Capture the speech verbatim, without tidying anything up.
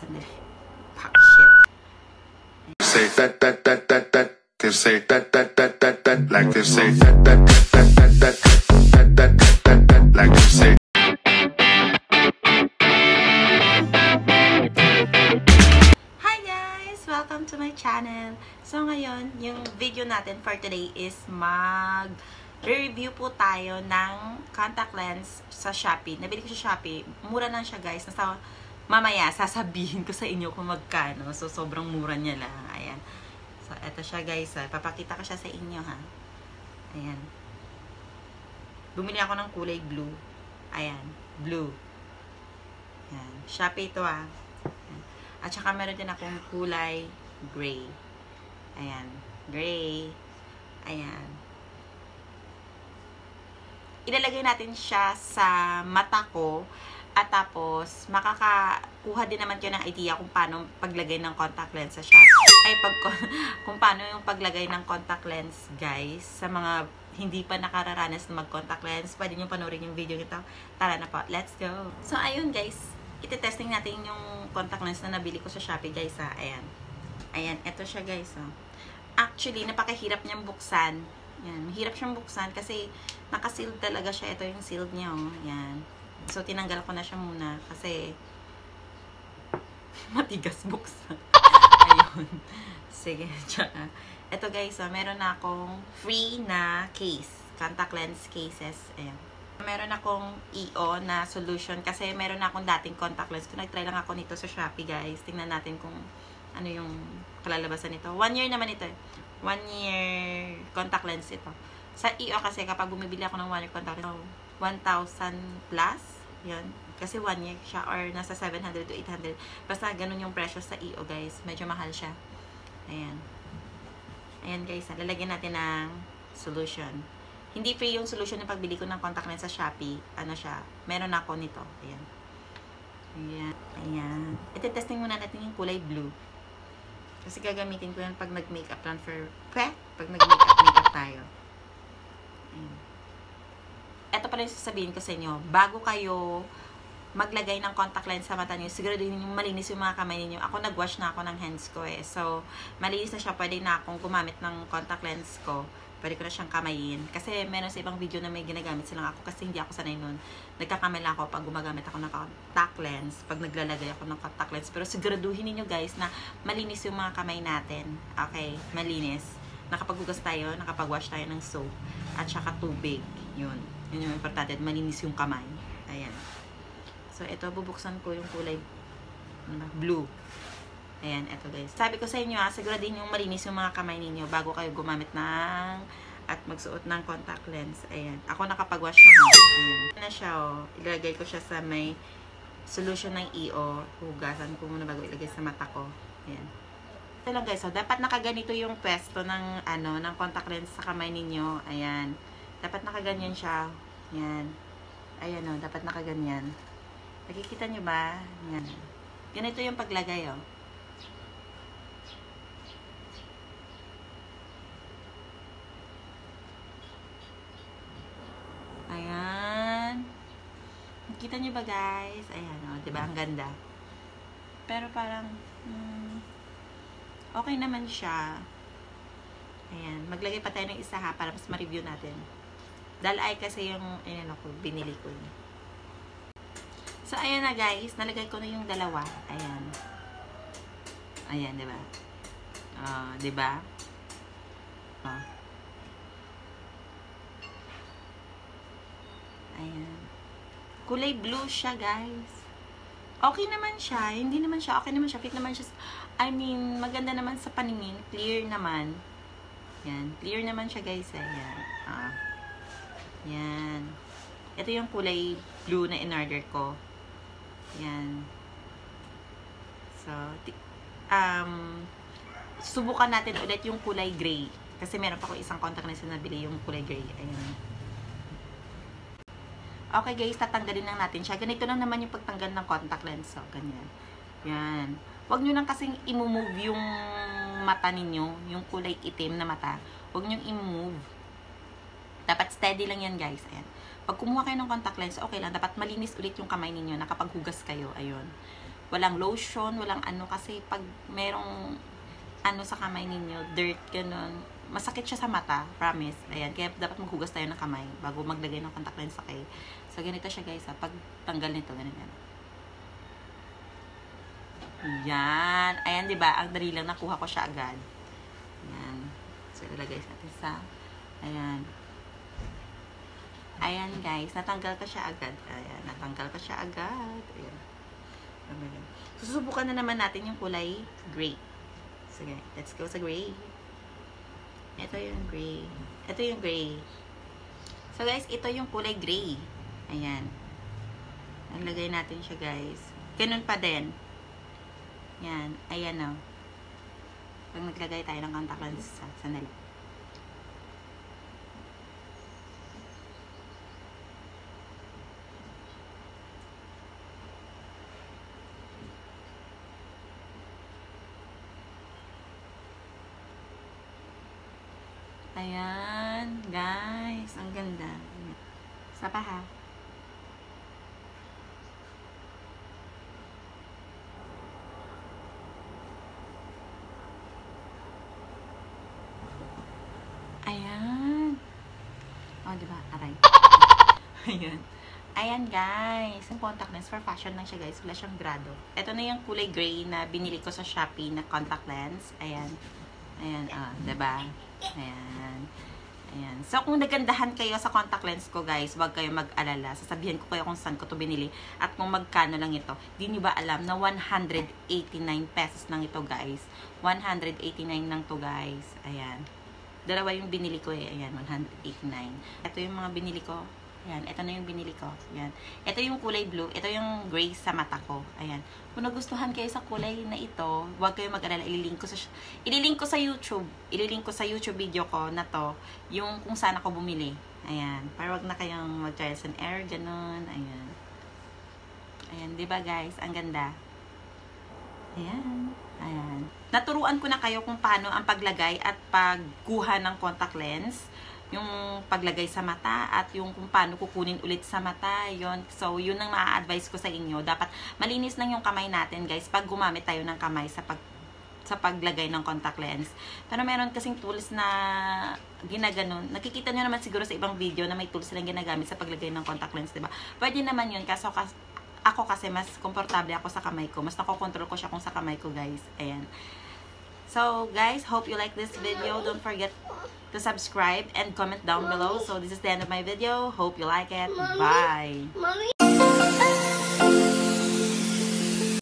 Sandali. Fuck shit. Say that that that that that. Can say that that that that that. Like they say that that that that that that that that that that. Like they say. Hi guys! Welcome to my channel. So ngayon, yung video natin for today is mag review po tayo ng contact lens sa Shopee. Nabili ko sa Shopee. Mura lang siya guys. Nasa mamaya, sasabihin ko sa inyo kung magkano. So, sobrang mura niya lang. Ayan. So, eto siya guys. Ha. Papakita ko siya sa inyo ha. Ayan. Bumili ako ng kulay blue. Ayan. Blue. Ayan. Shopee ito ha. Ayan. At saka meron din akong kulay gray. Ayan. Gray. Ayan. Ilalagay natin siya sa mata ko. At tapos, makakakuha din naman kayo ng idea kung paano paglagay ng contact lens sa Shopee. Ay, pag, kung paano yung paglagay ng contact lens, guys. Sa mga hindi pa nakararanas na mag-contact lens, pwede nyo panoorin yung video nito. Tara na po, let's go! So, ayun guys. Iti-testing natin yung contact lens na nabili ko sa Shopee, guys, ha. Ayan. Ayan, eto siya, guys, ha. Actually, napakahirap niyang buksan. Yan, mahirap siyang buksan kasi naka-sealed talaga siya. Ito yung sealed niya, oh. Yan. So, tinanggal ko na siya muna kasi matigas buksan. Ayun. Sige, tsaka. Ito guys, oh, meron na akong free na case. Contact lens cases. Ayan. Meron akong E O na solution kasi meron na akong dating contact lens. So, nag-try lang ako nito sa Shopee guys. Tingnan natin kung ano yung kalalabasan nito. One year naman ito eh. One year contact lens ito. Sa E O kasi kapag bumibili ako ng one year contact lens, one thousand plus. Yan. Kasi one year siya or nasa seven hundred to eight hundred. Basta ganun yung presyo sa E O guys. Medyo mahal siya. Ayan. Ayan guys. Lalagyan natin ng solution. Hindi free yung solution ng pagbili ko ng contact lens sa Shopee. Ano siya. Meron na ako nito. Ayan. Ayan. Ayan. Ito-testing muna natin yung kulay blue. Kasi gagamitin ko yan pag nag-makeup transfer. Pweh! Pag nag-makeup makeup tayo. Ayan. Ito pala yung sasabihin ko sa inyo. Bago kayo maglagay ng contact lens sa mata niyo, siguraduhin niyo malinis yung mga kamay niyo. Ako nag-wash na ako ng hands ko eh. So, malinis na siya. Pwede na akong gumamit ng contact lens ko. Pwede ko na siyang kamayin. Kasi meron sa ibang video na may ginagamit silang ako kasi hindi ako sanay nun. Nagkakamay lang ako pag gumagamit ako ng contact lens. Pag naglalagay ako ng contact lens. Pero siguraduhin niyo guys na malinis yung mga kamay natin. Okay? Malinis. Nakapaghugas tayo, nakapag-wash tayo ng soap. At saka tubig. Yun. Yun yung importante. Malinis yung kamay. Ayan. So, ito, bubuksan ko yung kulay blue. Ayan, ito guys. Sabi ko sa inyo ha, siguraduhin yung malinis yung mga kamay ninyo bago kayo gumamit ng at magsuot ng contact lens. Ayan. Ako nakapag-wash na ha. Ayan. Na siya oh. Ilagay ko siya sa may solution ng E O. Hugasan ko muna bago ilagay sa mata ko. Ayan. Ito lang guys. So, dapat nakaganito yung pwesto ng, ano, ng contact lens sa kamay ninyo. Ayan. Dapat nakaganyan siya. Ayan. Ayan o. Oh, dapat nakaganyan. Nakikita nyo ba? Ayan. Ganito yung paglagay o. Oh. Ayan. Nakita nyo ba guys? Ayan o. Oh, diba? Ang ganda. Pero parang hmm, okay naman siya. Ayan. Maglagay pa tayo ng isa ha para mas ma-review natin. Dahil ay kasi yung ayan ako, binili ko yun. So, ayan na guys. Nalagay ko na yung dalawa. Ayan. Ayan, diba? Uh, diba? Oh. Ayan. Kulay blue siya guys. Okay naman siya. Hindi naman siya. Okay naman siya. Fit naman siya. I mean, maganda naman sa paningin. Clear naman. Yan. Clear naman siya guys. Ayan. Ah. Yan. Ito yung kulay blue na in-order ko. Yan. So, um, subukan natin ulit yung kulay gray. Kasi meron pa ko isang contact lens na nabili yung kulay gray. Ayan. Okay guys, tatanggalin lang natin siya. Ganito lang naman yung pagtanggal ng contact lens. So, ganyan. Yan. Huwag nyo lang kasing i-move yung mata ninyo. Yung kulay itim na mata. Huwag nyo i-move. Dapat steady lang yan guys. Ayan. Pag kumuha kayo ng contact lens, okay lang. Dapat malinis ulit yung kamay ninyo. Nakapaghugas kayo. Ayun. walang lotion, walang ano, kasi pag merong ano sa kamay ninyo, dirt, ganun, masakit siya sa mata, promise. Ayan, kaya dapat maghugas tayo ng kamay bago maglagay ng contact lens, okay? So, ganito siya guys, ha? Pag tanggal nito, ganun yan. Yan. Ayan, di ba? Ang dali lang, nakuha ko siya agad. Ayan. So, ilalagay natin sa, ayan. Ayan, guys. Natanggal ko siya agad. Ayan. Natanggal ko siya agad. Ayan. Susubukan na naman natin yung kulay gray. Sige, let's go sa gray. Ito yung gray. Ito yung gray. So, guys, ito yung kulay gray. Ayan. Naglagay natin siya, guys. Ganun pa din. Yan. Ayan o. Pag naglagay tayo ng contact lens sa sandali. Ayan. Guys. Ang ganda. Isa pa ha. Ayan. O, oh, diba? Aray. Ayan. Ayan, guys. Yung contact lens for fashion lang siya, guys. Wala siyang grado. Ito na yung kulay gray na binili ko sa Shopee na contact lens. Ayan. Ayan, ah. Oh, diba? Ayan. Ayan. So, kung nagandahan kayo sa contact lens ko, guys, wag kayo mag-alala. Sasabihin ko kayo kung saan ko to binili at kung magkano lang ito. Di nyo ba alam na one hundred eighty-nine pesos lang ito, guys? one hundred eighty-nine lang to, guys. Ayan. Dalawa yung binili ko eh. Ayan, one hundred eighty-nine. Ito yung mga binili ko. Ayan, ito na yung binili ko. Ayan. Ito yung kulay blue. Ito yung gray sa mata ko. Ayan. Kung nagustuhan kayo sa kulay na ito, huwag kayo mag-alala. Ililink ko sa, ililink ko sa YouTube. Ililink ko sa YouTube video ko na to. Yung kung saan ako bumili. Ayan. Para wag na kayong mag-trials and error. Ganun. Ayan. Ayan. Diba guys? Ang ganda. Ayan. Ayan. Naturuan ko na kayo kung paano ang paglagay at pagkuha ng contact lens. Yung paglagay sa mata at yung kung paano kukunin ulit sa mata. Yun. So, yun ang ma-advise ko sa inyo. Dapat malinis lang yung kamay natin, guys, pag gumamit tayo ng kamay sa pag sa paglagay ng contact lens. Pero meron kasing tools na ginaganon. Nakikita nyo naman siguro sa ibang video na may tools silang ginagamit sa paglagay ng contact lens, diba? Pwede naman yun. Kaso, kas ako kasi mas komportable ako sa kamay ko. Mas nakokontrol ko siya kung sa kamay ko, guys. Ayan. So, guys, hope you like this video. Don't forget to subscribe and comment down below. So, this is the end of my video. Hope you like it. Bye!